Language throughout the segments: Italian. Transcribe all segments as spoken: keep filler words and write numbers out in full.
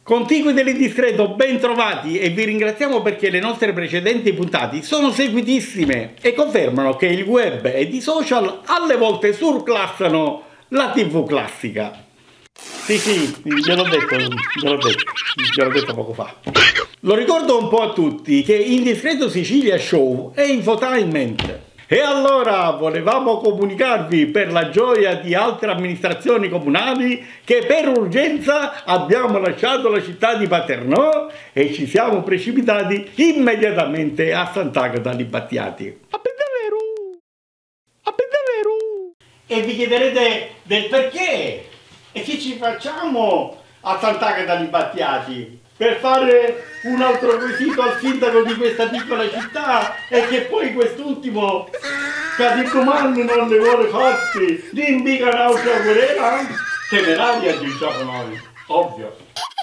Contigui dell'Indiscreto, ben trovati e vi ringraziamo perché le nostre precedenti puntate sono seguitissime e confermano che il web ed i social alle volte surclassano la tivù classica. Sì, sì, gliel'ho detto, gliel'ho detto, gliel'ho detto poco fa. Lo ricordo un po' a tutti che Indiscreto Sicilia Show è infotainment. E allora volevamo comunicarvi per la gioia di altre amministrazioni comunali che per urgenza abbiamo lasciato la città di Paternò e ci siamo precipitati immediatamente a Sant'Agata di Battiati. A davvero? A davvero? E vi chiederete del perché? E che ci facciamo a Sant'Agata di Battiati? Per fare un altro quesito al sindaco di questa piccola città e che poi quest'ultimo, che a domani non ne vuole farsi, di indica un'altra querela? Temeraria diciamo noi, ovvio.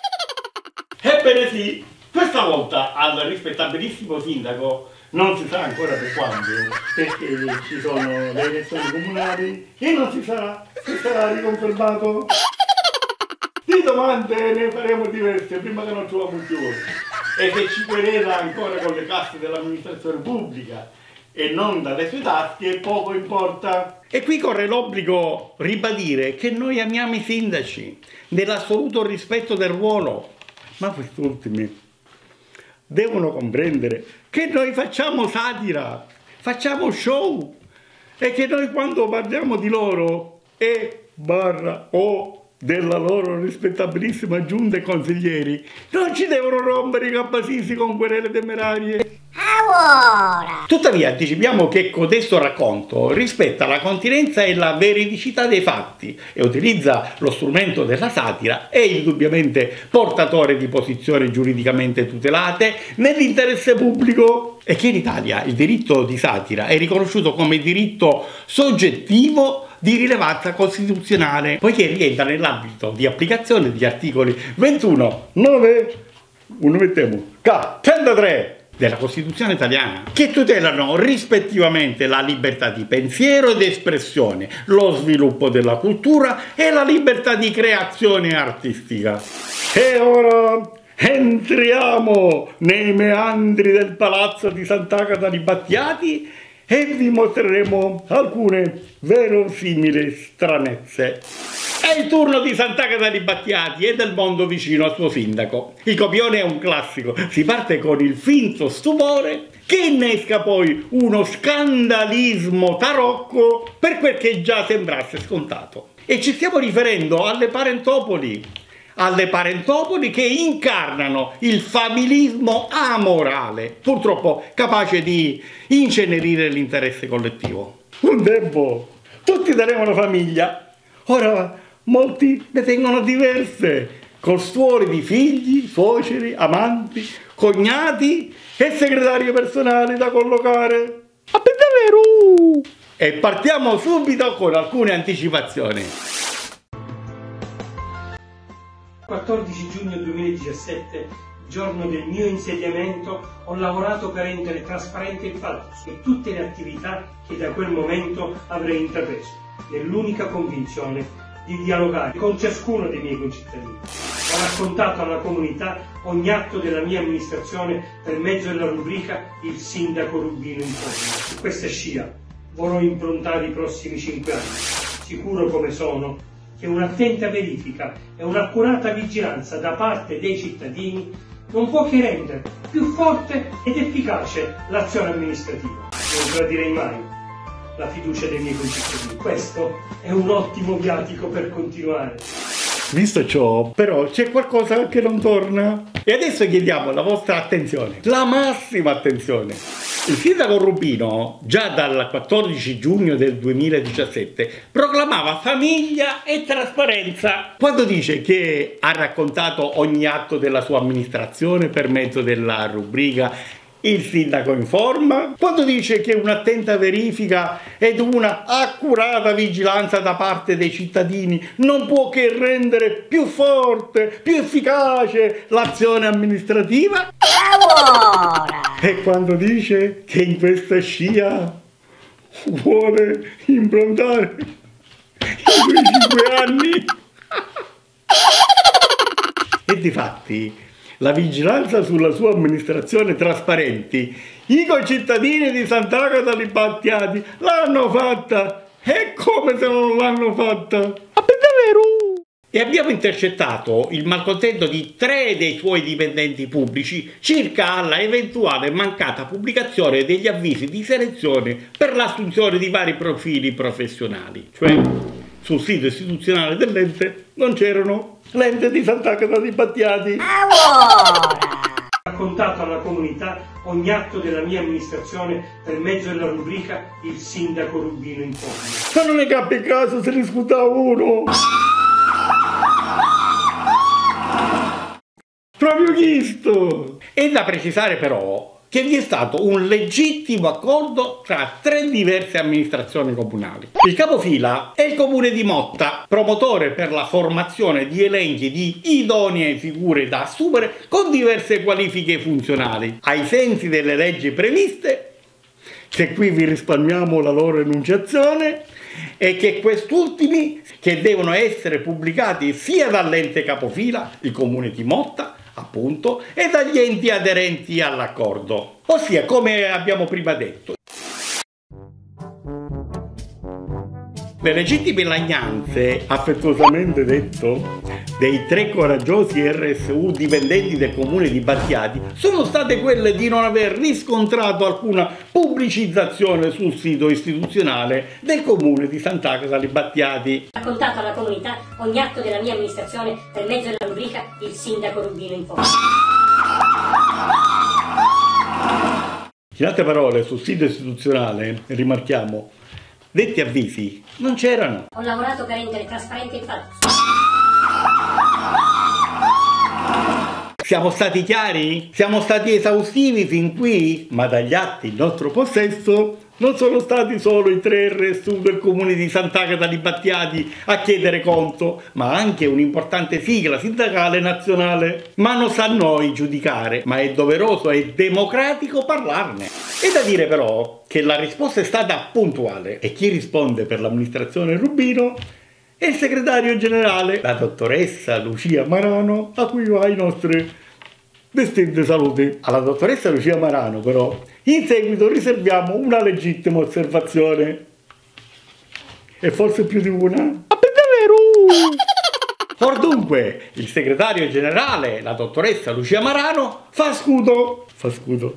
Ebbene sì, questa volta al rispettabilissimo sindaco, non si sa ancora per quando, perché ci sono le elezioni comunali e non si sa se sarà riconfermato. Di domande ne faremo diverse prima che non troviamo più e che ci querela ancora con le casse dell'amministrazione pubblica e non dalle sue tasche poco importa. E qui corre l'obbligo ribadire che noi amiamo i sindaci nell'assoluto rispetto del ruolo, ma quest'ultimi devono comprendere che noi facciamo satira, facciamo show e che noi quando parliamo di loro e barra o della loro rispettabilissima giunta e consiglieri non ci devono rompere i capasisi con querele temerarie. Allora. Tuttavia anticipiamo che codesto racconto rispetta la continenza e la veridicità dei fatti e utilizza lo strumento della satira e indubbiamente portatore di posizioni giuridicamente tutelate nell'interesse pubblico e che in Italia il diritto di satira è riconosciuto come diritto soggettivo di rilevanza costituzionale, poiché rientra nell'ambito di applicazione degli articoli ventuno, nove, uno mettiamo, K, trentatré della Costituzione italiana, che tutelano rispettivamente la libertà di pensiero ed espressione, lo sviluppo della cultura e la libertà di creazione artistica. E ora entriamo nei meandri del palazzo di Sant'Agata di Battiati e vi mostreremo alcune verosimili stranezze. È il turno di Sant'Agata di Battiati e del mondo vicino al suo sindaco. Il copione è un classico, si parte con il finto stupore che innesca poi uno scandalismo tarocco per quel che già sembrasse scontato. E ci stiamo riferendo alle parentopoli, alle parentopoli che incarnano il familismo amorale, purtroppo capace di incenerire l'interesse collettivo. Un tempo tutti tenevano famiglia, ora molti ne tengono diverse, con stuoli di figli, suoceri, amanti, cognati e segretari personali da collocare. Ma per davvero? E partiamo subito con alcune anticipazioni. quattordici giugno duemiladiciassette, giorno del mio insediamento, ho lavorato per rendere trasparente il palazzo e tutte le attività che da quel momento avrei intrapreso, nell'unica convinzione di dialogare con ciascuno dei miei concittadini. Ho raccontato alla comunità ogni atto della mia amministrazione per mezzo della rubrica Il Sindaco Rubino informa. Su questa scia vorrò improntare i prossimi cinque anni, sicuro come sono che un'attenta verifica e un'accurata vigilanza da parte dei cittadini non può che rendere più forte ed efficace l'azione amministrativa. Non tradirei mai la fiducia dei miei concittadini. Questo è un ottimo viatico per continuare. Visto ciò, però, c'è qualcosa che non torna. E adesso chiediamo la vostra attenzione, la massima attenzione. Il sindaco Rubino, già dal quattordici giugno del duemiladiciassette, proclamava famiglia e trasparenza quando dice che ha raccontato ogni atto della sua amministrazione per mezzo della rubrica Il Sindaco informa, quando dice che un'attenta verifica ed una accurata vigilanza da parte dei cittadini non può che rendere più forte, più efficace l'azione amministrativa. Allora. E quando dice che in questa scia vuole improntare i suoi cinque anni E difatti la vigilanza sulla sua amministrazione trasparenti, i concittadini di Sant'Agata di Battiati l'hanno fatta, e come se non l'hanno fatta? Ma per davvero? E abbiamo intercettato il malcontento di tre dei suoi dipendenti pubblici circa alla eventuale mancata pubblicazione degli avvisi di selezione per l'assunzione di vari profili professionali, cioè sul sito istituzionale dell'ente non c'erano. L'ente di Sant'Agata di Battiati. Allora! Raccontato alla comunità ogni atto della mia amministrazione per mezzo della rubrica Il sindaco Rubino informa. Ma non è che a caso se ne scusa uno. Proprio questo. È da precisare però che vi è stato un legittimo accordo tra tre diverse amministrazioni comunali. Il capofila è il comune di Motta, promotore per la formazione di elenchi di idonee figure da assumere con diverse qualifiche funzionali, ai sensi delle leggi previste, che qui vi risparmiamo la loro enunciazione, e che quest'ultimi che devono essere pubblicati sia dall'ente capofila, il comune di Motta, appunto, e dagli enti aderenti all'accordo, ossia come abbiamo prima detto. Le legittime lagnanze, affettuosamente detto, dei tre coraggiosi R S U dipendenti del comune di Battiati sono state quelle di non aver riscontrato alcuna pubblicizzazione sul sito istituzionale del comune di Sant'Agata di Battiati. Raccontato alla comunità ogni atto della mia amministrazione per mezzo della rubrica Il sindaco Rubino informa. In altre parole, sul sito istituzionale, rimarchiamo, detti avvisi non c'erano. Ho lavorato per rendere trasparente il fatto. Siamo stati chiari? Siamo stati esaustivi fin qui? Ma dagli atti in nostro possesso non sono stati solo i tre R S U del comune di Sant'Agata di Battiati a chiedere conto, ma anche un'importante sigla sindacale nazionale. Ma non sta a noi giudicare, ma è doveroso e democratico parlarne. È da dire però che la risposta è stata puntuale e chi risponde per l'amministrazione Rubino è il segretario generale, la dottoressa Lucia Marano, a cui va i nostri distinti saluti. Alla dottoressa Lucia Marano però in seguito riserviamo una legittima osservazione, e forse più di una. Ma per davvero? Or dunque, il segretario generale, la dottoressa Lucia Marano, fa scudo, fa scudo.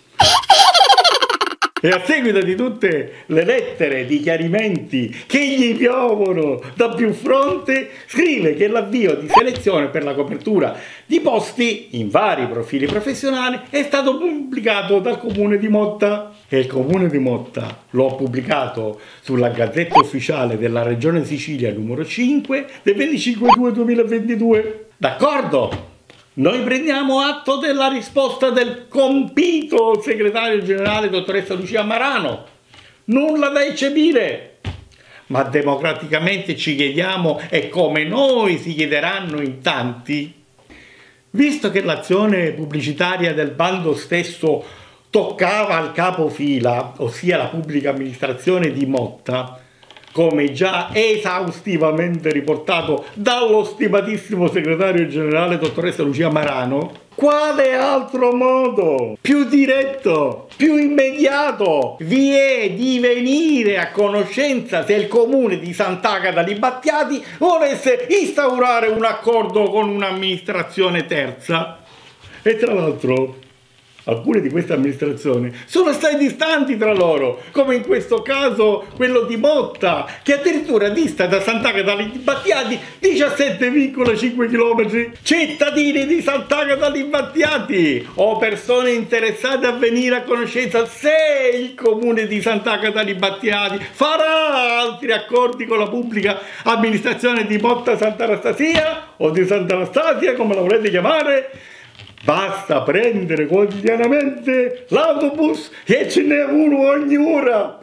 E a seguito di tutte le lettere di chiarimenti che gli piovono da più fronte, scrive che l'avvio di selezione per la copertura di posti in vari profili professionali è stato pubblicato dal comune di Motta. E il comune di Motta lo ha pubblicato sulla Gazzetta Ufficiale della Regione Sicilia numero cinque del venticinque due duemilaventidue. D'accordo? Noi prendiamo atto della risposta del compito segretario generale dottoressa Lucia Marano. Nulla da eccepire. Ma democraticamente ci chiediamo, e come noi si chiederanno in tanti, visto che l'azione pubblicitaria del bando stesso toccava al capofila, ossia la pubblica amministrazione di Motta, come già esaustivamente riportato dallo stimatissimo segretario generale dottoressa Lucia Marano, quale altro modo più diretto, più immediato vi è di venire a conoscenza se il comune di Sant'Agata di Battiati volesse instaurare un accordo con un'amministrazione terza? E tra l'altro alcune di queste amministrazioni sono assai distanti tra loro, come in questo caso quello di Motta, che addirittura dista da Sant'Agata di Battiati diciassette virgola cinque chilometri. Cittadini di Sant'Agata di Battiati o persone interessate a venire a conoscenza se il comune di Sant'Agata di Battiati farà altri accordi con la pubblica amministrazione di Motta Sant'Anastasia o di Sant'Anastasia, come la volete chiamare, basta prendere quotidianamente l'autobus e ce n'è uno ogni ora.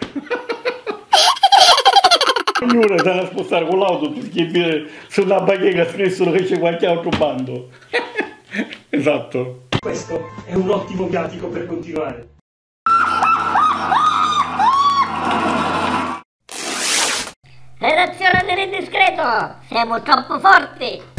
Ogni ora stanno a spostare con l'autobus che viene sulla bacheca, scrissero che c'è qualche altro bando. Esatto. Questo è un ottimo viatico per continuare. Redazione dell'indiscreto, siamo troppo forti.